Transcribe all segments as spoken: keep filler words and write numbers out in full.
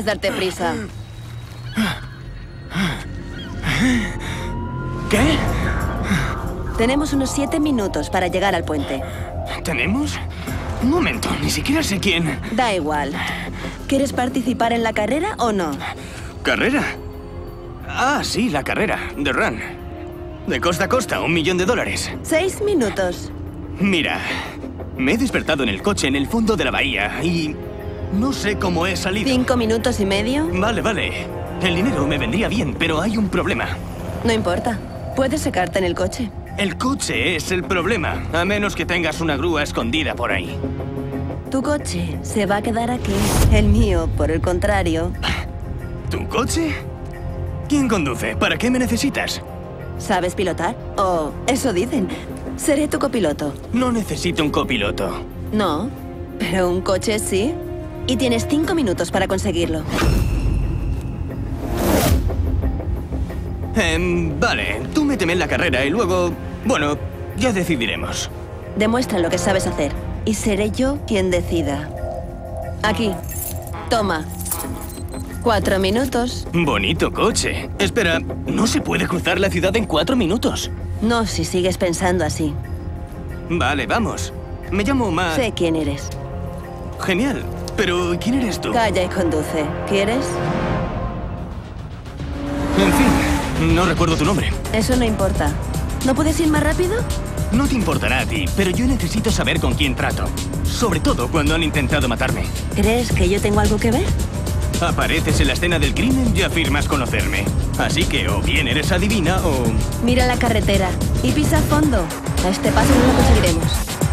puedes darte prisa. ¿Qué? Tenemos unos siete minutos para llegar al puente. ¿Tenemos? Un momento, ni siquiera sé quién. Da igual. ¿Quieres participar en la carrera o no? ¿Carrera? Ah, sí, la carrera. The Run. De costa a costa, un millón de dólares. Seis minutos. Mira, me he despertado en el coche en el fondo de la bahía y no sé cómo he salido. ¿Cinco minutos y medio? Vale, vale. El dinero me vendría bien, pero hay un problema. No importa. Puedes secarte en el coche. El coche es el problema, a menos que tengas una grúa escondida por ahí. Tu coche se va a quedar aquí. El mío, por el contrario. ¿Tu coche? ¿Quién conduce? ¿Para qué me necesitas? ¿Sabes pilotar? Oh, eso dicen. Seré tu copiloto. No necesito un copiloto. No, pero un coche sí. Y tienes cinco minutos para conseguirlo. Eh, vale, tú méteme en la carrera y luego... Bueno, ya decidiremos. Demuestra lo que sabes hacer. Y seré yo quien decida. Aquí. Toma. Cuatro minutos. Bonito coche. Espera, ¿no se puede cruzar la ciudad en cuatro minutos? No, si sigues pensando así. Vale, vamos. Me llamo Ma... Sé quién eres. Genial. Pero, ¿quién eres tú? Calla y conduce. ¿Quieres? En fin, no recuerdo tu nombre. Eso no importa. ¿No puedes ir más rápido? No te importará a ti, pero yo necesito saber con quién trato. Sobre todo cuando han intentado matarme. ¿Crees que yo tengo algo que ver? Apareces en la escena del crimen y afirmas conocerme. Así que o bien eres adivina o... Mira la carretera y pisa a fondo. A este paso no lo conseguiremos.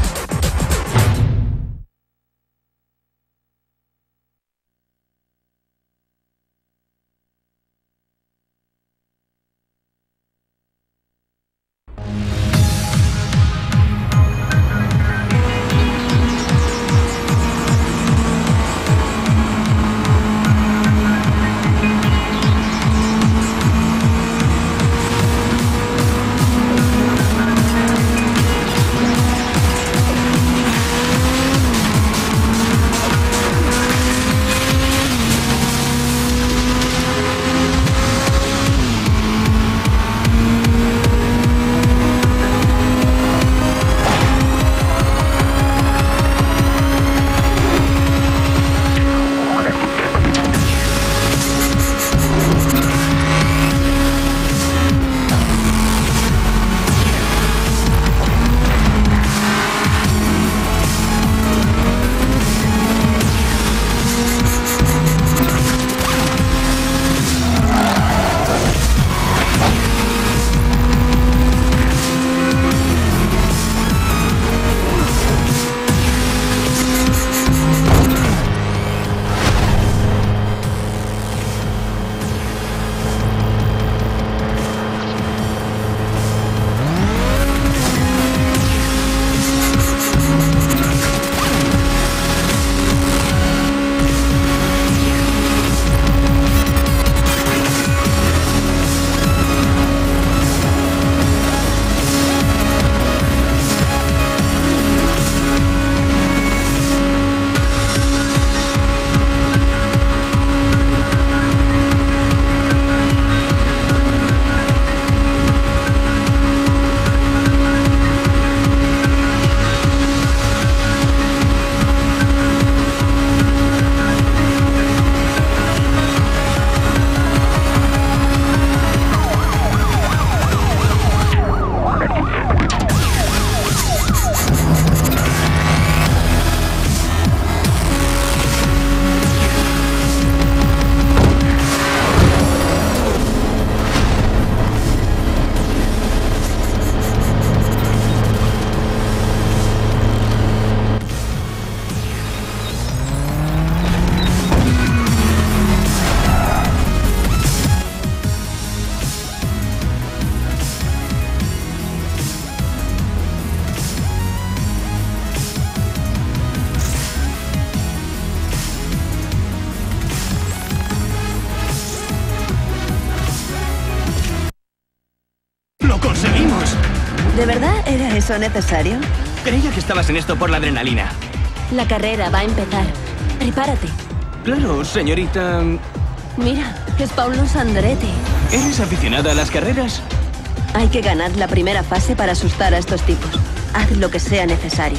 ¿De verdad era eso necesario? Creía que estabas en esto por la adrenalina. La carrera va a empezar. Prepárate. Claro, señorita... Mira, es Paulo Sandretti. ¿Eres aficionada a las carreras? Hay que ganar la primera fase para asustar a estos tipos. Haz lo que sea necesario.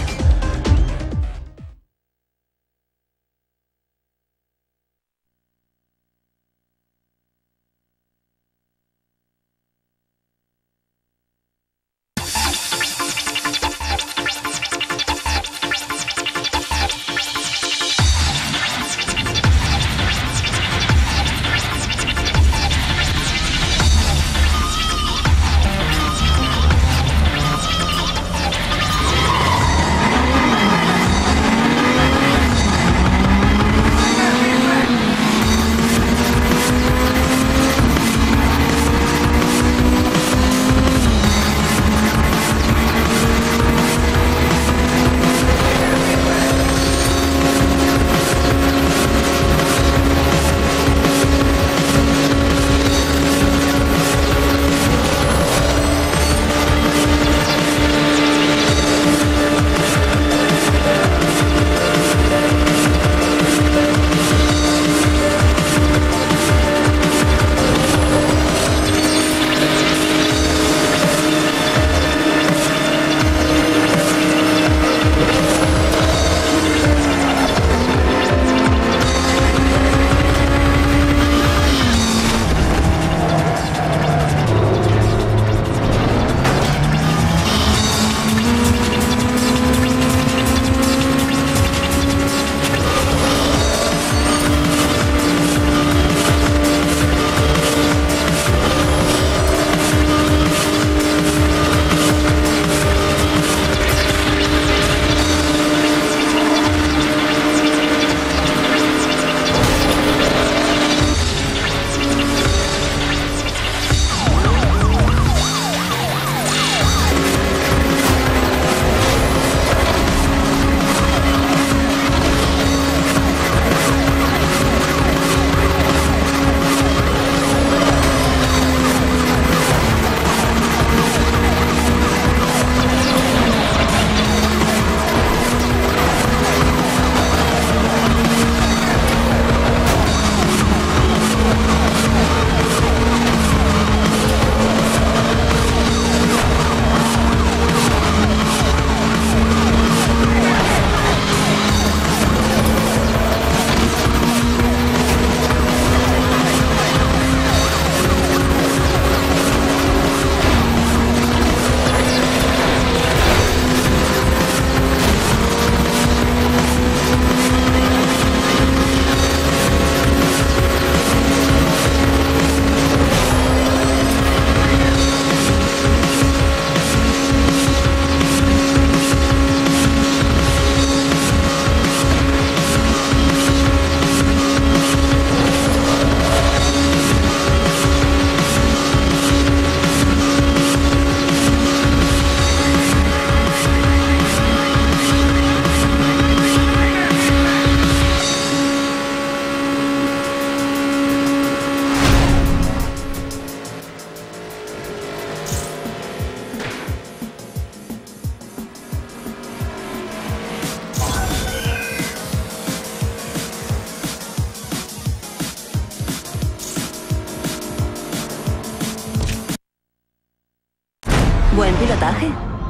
Buen pilotaje.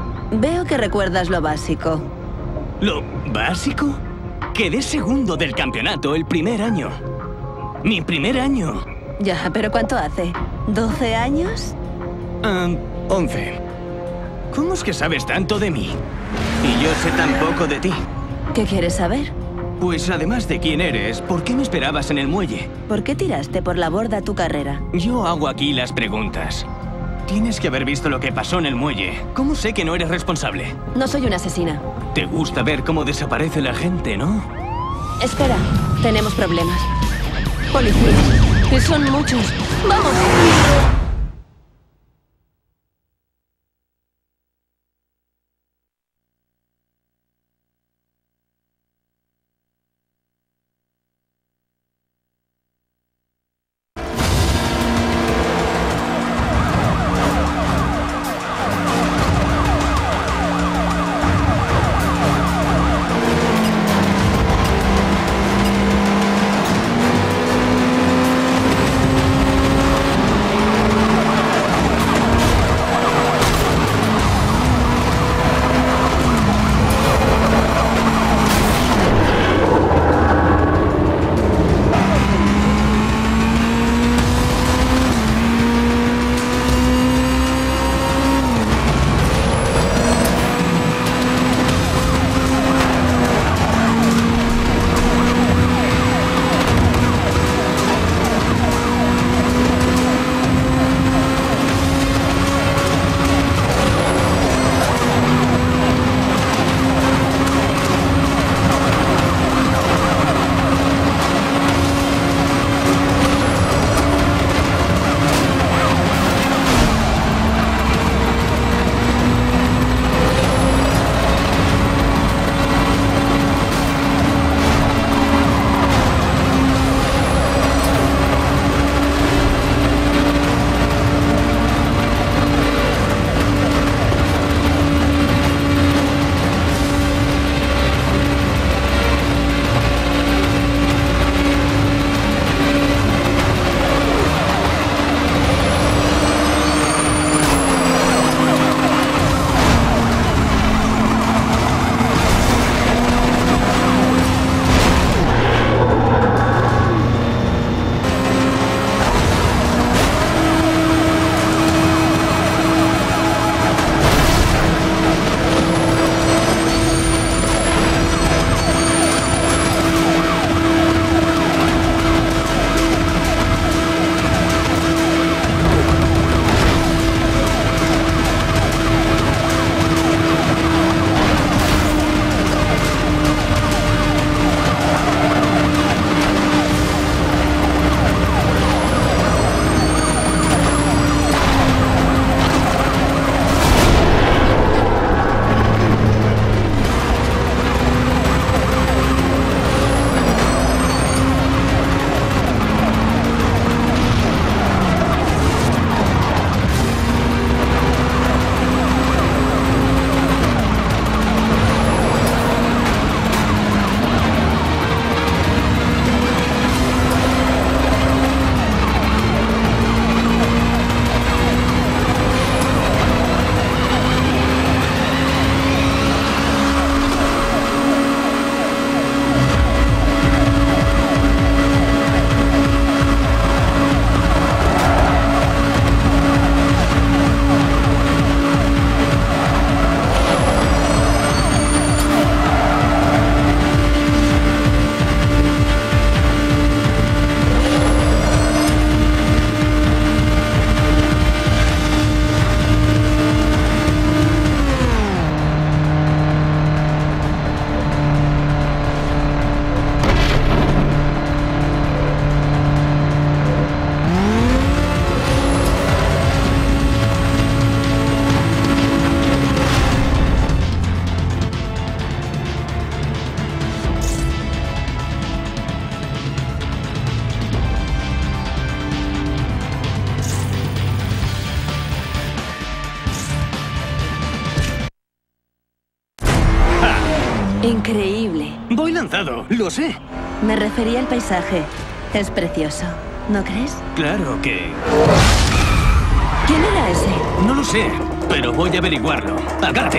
Veo que recuerdas lo básico. ¿Lo básico? Quedé segundo del campeonato el primer año. ¡Mi primer año! Ya, pero ¿cuánto hace? ¿doce años? Um, once. ¿Cómo es que sabes tanto de mí? Y yo sé tan poco de ti. ¿Qué quieres saber? Pues además de quién eres, ¿por qué me esperabas en el muelle? ¿Por qué tiraste por la borda tu carrera? Yo hago aquí las preguntas. Tienes que haber visto lo que pasó en el muelle. ¿Cómo sé que no eres responsable? No soy una asesina. Te gusta ver cómo desaparece la gente, ¿no? Espera, tenemos problemas. Policías. Y son muchos. ¡Vamos! Voy lanzado, lo sé. Me refería al paisaje. Es precioso, ¿no crees? Claro que... ¿Quién era ese? No lo sé, pero voy a averiguarlo. ¡Agárrate!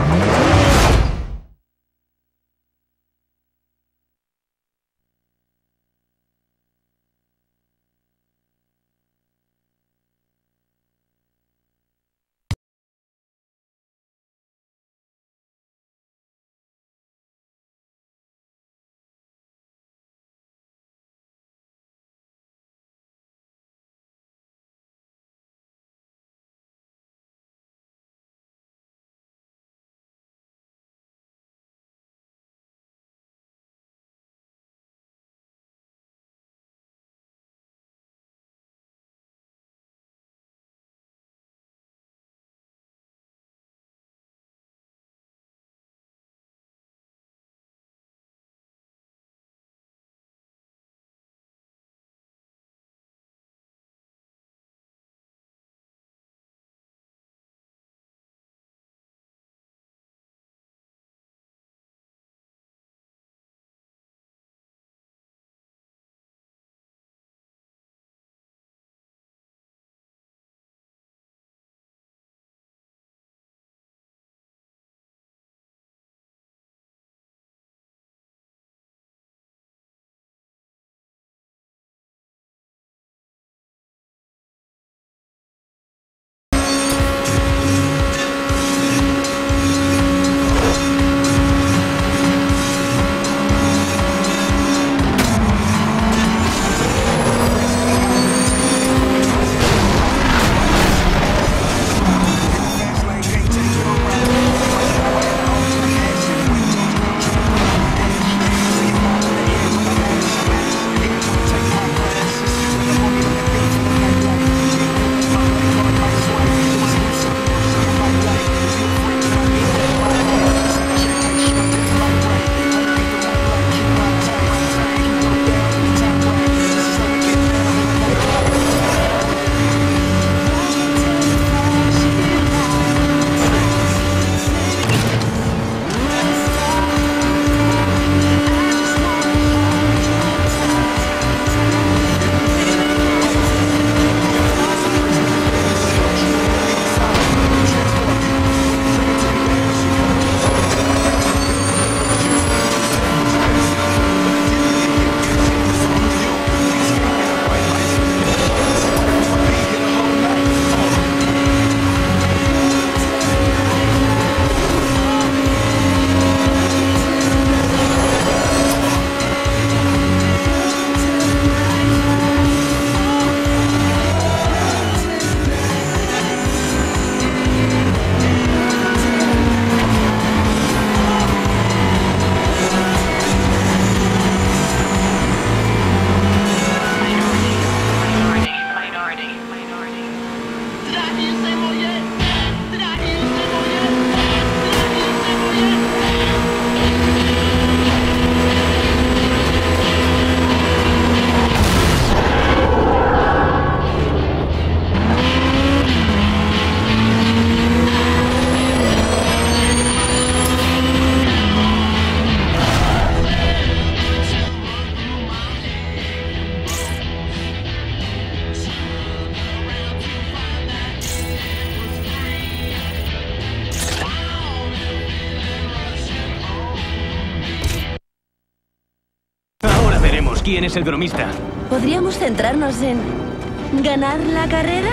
¿Quién es el bromista? ¿Podríamos centrarnos en ganar la carrera?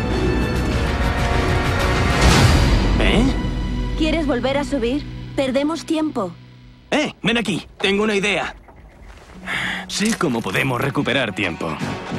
¿Eh? ¿Quieres volver a subir? Perdemos tiempo. ¡Eh! Ven aquí. Tengo una idea. Sé cómo podemos recuperar tiempo.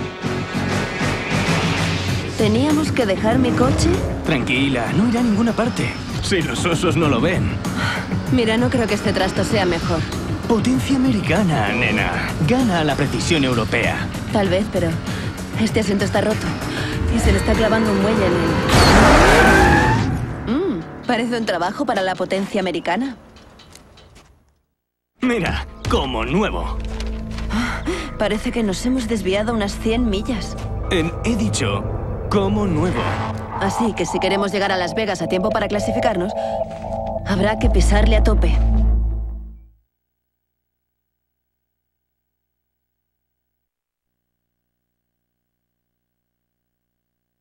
¿Teníamos que dejar mi coche? Tranquila, no irá a ninguna parte. Si los osos no lo ven. Mira, no creo que este trasto sea mejor. Potencia americana, nena. Gana a la precisión europea. Tal vez, pero este asiento está roto. Y se le está clavando un muelle en el... Mmm, parece un trabajo para la potencia americana. Mira, como nuevo. Parece que nos hemos desviado unas cien millas. En, he dicho, como nuevo. Así que si queremos llegar a Las Vegas a tiempo para clasificarnos, habrá que pisarle a tope.